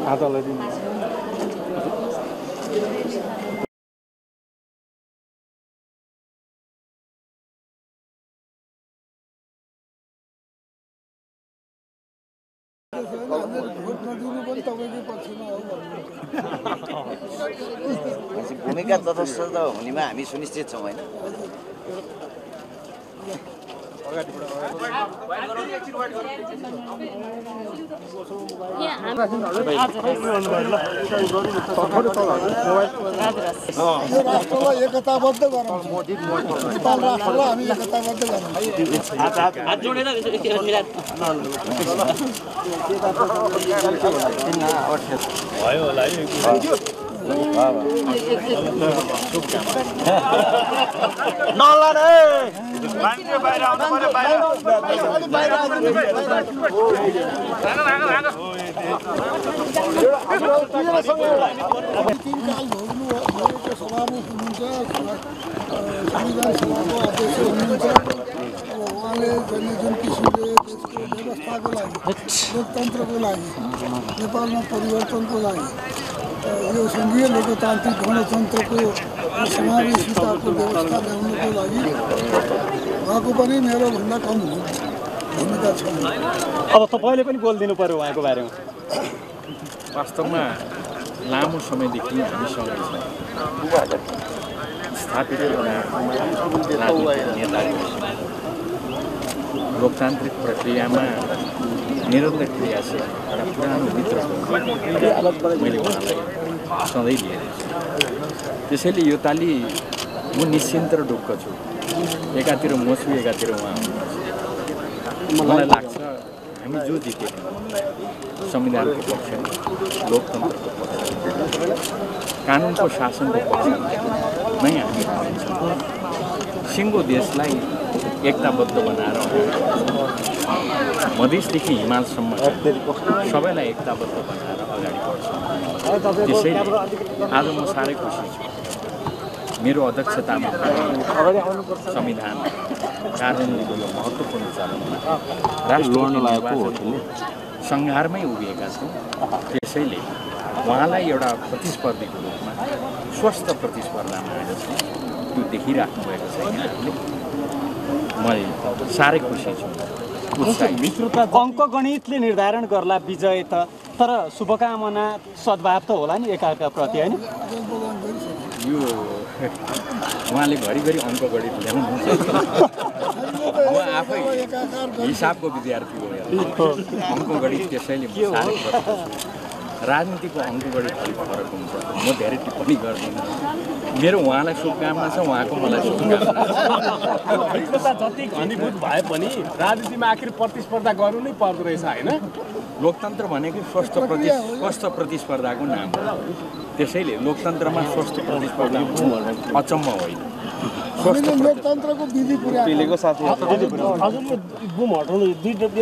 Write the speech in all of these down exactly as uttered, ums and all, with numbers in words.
आधालाई दिनु भूमिका तटस्थ हुनेमा हामी सुनिश्चित छौँ होइन राष्ट्रलाई एकताबद्ध गरौँ नेपाल राष्ट्रलाई हामी एकताबद्ध गरौँ हात जोडेर भयो होला है नलरे मान्छे बाहिर आउनु पर्यो बाहिर बाहिर आउनु तीन काल भोग्नु भएको सभामुख हुनुहुन्छ संविधान सभाको अध्यक्ष हुनुहुन्छ अब उहाँले जुन जुन किसिमले देशको व्यवस्थाको लागि लोकतन्त्रको लागि नेपालमा परिवर्तनको लागि यो सङ्घीय लोकतान्त्रिक गणतन्त्रको समावेशिताको व्यवस्था ल्याउनको लागि उहाँको पनि मेरोभन्दा कम भूमिका छ। अब तपाईँले पनि बोलिदिनु पर्यो उहाँको बारेमा। वास्तवमा लामो समयदेखि हामीसँग स्थापित लोकतान्त्रिक प्रक्रियामा निरन्तर क्रियाशील एउटा पुरानो मित्र मैले उहाँलाई सधैँ लिएर त्यसैले यो ताली म निश्चिन्त र ढुक्क छु। एकातिर म छु एकातिर उहाँ हुनुहुन्छ। मलाई लाग्छ हामी जो जित्यौँ संविधानको पक्षमा लोकतन्त्रको पक्षमा कानुनको शासनको पक्षमै हामी हुन्छौँ। सिङ्गो देशलाई एकताबद्ध बनाएर मधेसदेखि हिमालसम्म सबैलाई एकताबद्ध बनाएर अगाडि बढ्छ। त्यसैले आज म साह्रै खुसी छु। मेरो अध्यक्षतामा संविधान कानुनको यो महत्त्वपूर्ण चरणमा राष्ट्र सङ्घारमै उभिएका छौँ। त्यसैले उहाँलाई एउटा प्रतिस्पर्धीको रूपमा स्वस्थ प्रतिस्पर्धामा आएर चाहिँ त्यो देखिराख्नु भएको छ यहाँहरूले। म साह्रै खुसी छु। मित्रता अङ्क गणितले निर्धारण गर्ला विजय त, तर शुभकामना सद्भाव त होला नि एकाअर्काप्रति होइन। यो उहाँले घरिघरि अङ्क गणित ल्याउनुहुन्छ। म आफै हिसाबको विद्यार्थी हो। अङ्क गणित त्यसैले म साह्रै कष्ट छु। राजनीतिको अङ्क गणित अलिक फरक हुन्छ। म धेरै टिप्पणी गर्दिनँ। मेरो उहाँलाई शुभकामना छ, उहाँको मलाई शुभकामना। मित्रता जति घनीभूत भए पनि राजनीतिमा आखिर प्रतिस्पर्धा गर्नु नै पर्दो रहेछ होइन। लोकतन्त्र भनेको स्वस्थ प्रति स्वस्थ प्रतिस्पर्धाको नाम हो। त्यसैले लोकतन्त्रमा स्वस्थ प्रतिस्पर्धा अचम्म होइन। हामीले लोकतन्त्रको विधि पुर्याएको साथी हजुर यो बुम हटाउनु दुईवटा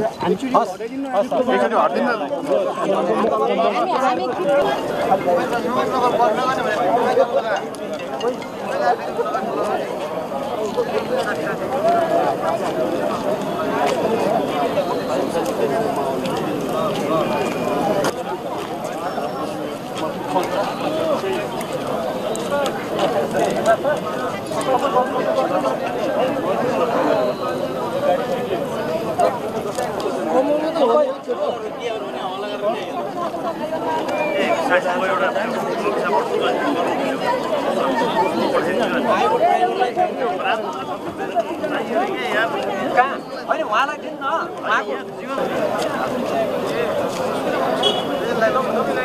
होइन उहाँलाई दिनु न